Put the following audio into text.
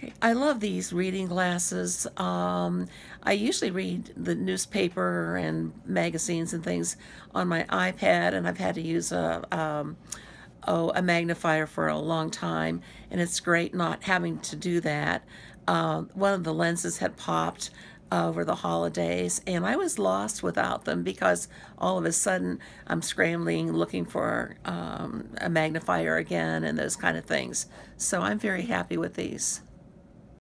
I love these reading glasses. I usually read the newspaper and magazines and things on my iPad, and I've had to use a magnifier for a long time, and it's great not having to do that. One of the lenses had popped over the holidays, and I was lost without them because all of a sudden I'm scrambling looking for a magnifier again and those kind of things. So I'm very happy with these.